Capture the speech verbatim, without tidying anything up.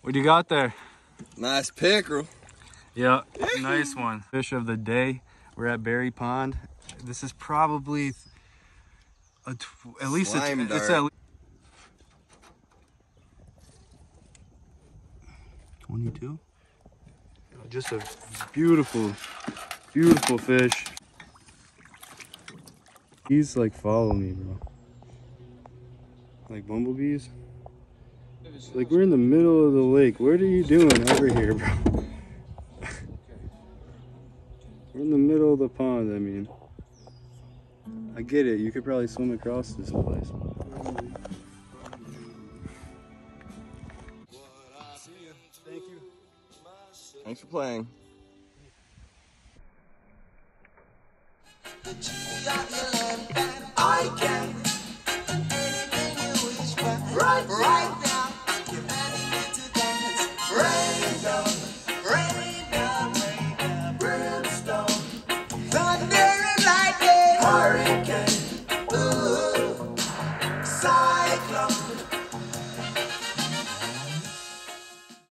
What do you got there? Nice pickerel. Yeah, nice one. Fish of the day. We're at Berry Pond. This is probably a tw at least a Slime it's dart. at twenty-two. Just a beautiful, beautiful fish. He's like follow me, bro. Like bumblebees. Like we're in the middle of the lake. What are you doing over here, bro? We're in the middle of the pond, I mean. I get it, you could probably swim across this place. Thank you. Thanks for playing. I can. Anything you wish for. Right, right.